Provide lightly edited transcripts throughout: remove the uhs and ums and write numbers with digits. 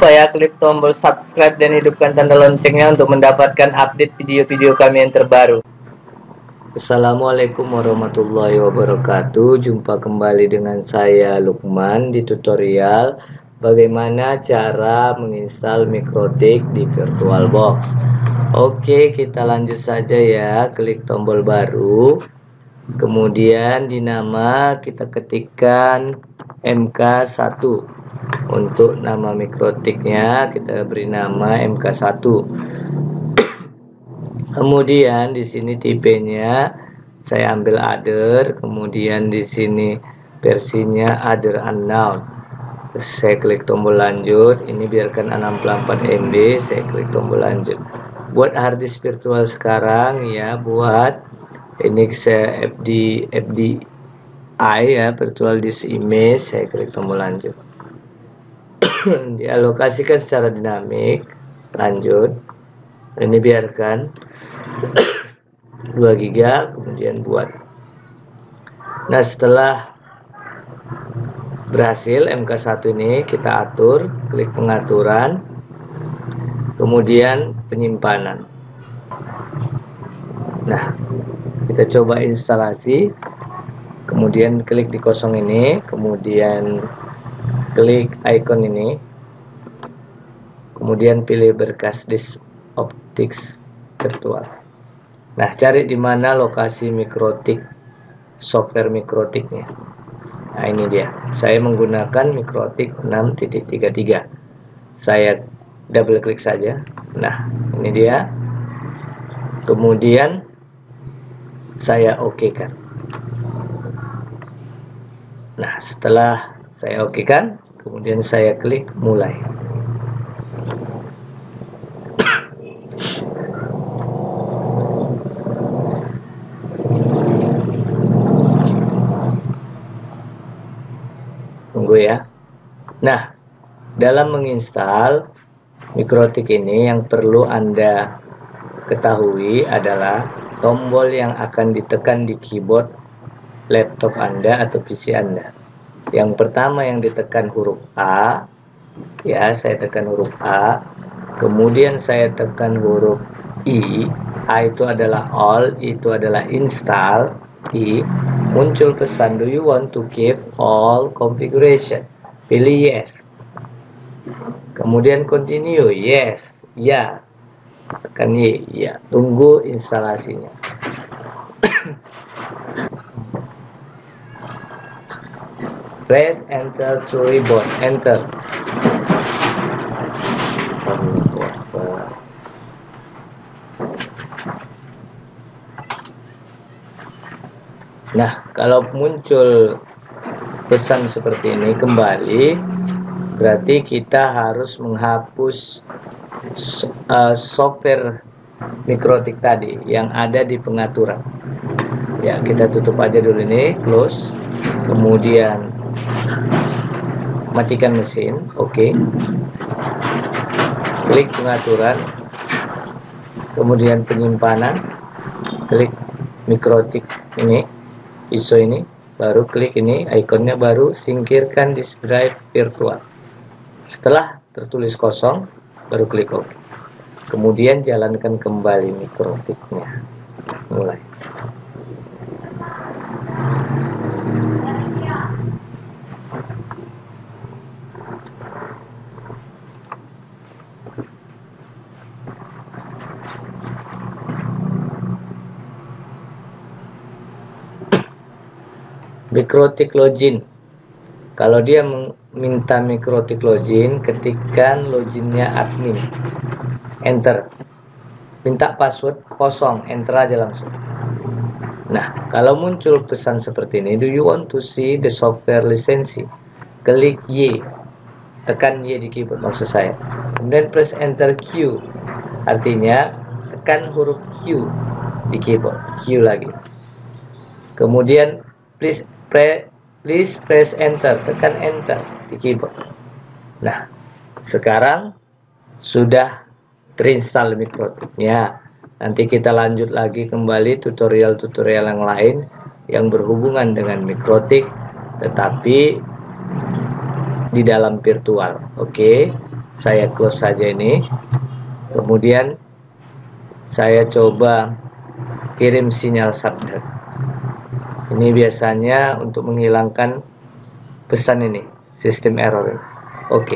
lupa ya klik tombol subscribe dan hidupkan tanda loncengnya untuk mendapatkan update video-video kami yang terbaru. Assalamualaikum warahmatullahi wabarakatuh. Jumpa kembali dengan saya Lukman di tutorial bagaimana cara menginstal Mikrotik di VirtualBox. Oke, kita lanjut saja ya. Klik tombol baru. Kemudian di nama kita ketikkan MK1. Untuk nama mikrotiknya kita beri nama MK1. Kemudian di sini tipenya saya ambil other, kemudian di sini versinya other unknown. Terus saya klik tombol lanjut, ini biarkan 64 MB, saya klik tombol lanjut. Buat harddisk virtual sekarang ya, buat ini saya FDI ya, virtual disk image, saya klik tombol lanjut. Dialokasikan secara dinamik, lanjut. Ini biarkan 2 GB, kemudian buat. Nah, setelah berhasil MK1 ini kita atur, klik pengaturan, kemudian penyimpanan. Nah, kita coba instalasi, kemudian klik di kosong ini, kemudian klik icon ini, kemudian pilih berkas disk optics virtual. Nah, cari di mana lokasi mikrotik, software mikrotiknya. Nah, ini dia. Saya menggunakan mikrotik 6.33. Saya double klik saja. Nah, ini dia. Kemudian saya oke-kan. Nah, setelah saya oke-kan, kemudian saya klik mulai. Tunggu ya. Nah, dalam menginstal mikrotik ini yang perlu Anda ketahui adalah tombol yang akan ditekan di keyboard laptop Anda atau PC Anda. Yang pertama yang ditekan huruf A, ya, saya tekan huruf A, kemudian saya tekan huruf I. A itu adalah all, itu adalah install. I, muncul pesan, do you want to keep all configuration? Pilih yes. Kemudian continue, yes, ya. Tekan Y, ya. Tunggu instalasinya. Press enter to reboot, enter. Nah, kalau muncul pesan seperti ini kembali, berarti kita harus menghapus software mikrotik tadi yang ada di pengaturan. Ya, kita tutup aja dulu ini, close. Kemudian matikan mesin, oke. Klik pengaturan, kemudian penyimpanan, klik mikrotik ini, ISO ini, baru klik ini, ikonnya baru singkirkan disk drive virtual. Setelah tertulis kosong, baru klik OK. Kemudian jalankan kembali mikrotiknya. Mulai. Mikrotik login. Kalau dia minta mikrotik login, ketikkan loginnya admin, enter. Minta password kosong, enter aja langsung. Nah, kalau muncul pesan seperti ini, do you want to see the software lisensi? Klik Y, tekan Y di keyboard maksud saya. Kemudian press enter Q, artinya tekan huruf Q di keyboard, Q lagi. Kemudian please press enter, tekan enter di keyboard. Nah, sekarang sudah terinstall mikrotiknya. Nanti kita lanjut lagi kembali tutorial-tutorial yang lain yang berhubungan dengan mikrotik, tetapi di dalam virtual. Oke. saya close saja ini. Kemudian saya coba kirim sinyal subnet. Ini biasanya untuk menghilangkan pesan ini, sistem error. Oke.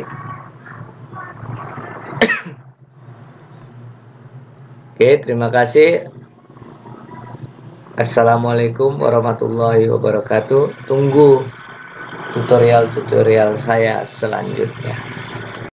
Oke, terima kasih. Assalamualaikum warahmatullahi wabarakatuh. Tunggu tutorial-tutorial saya selanjutnya.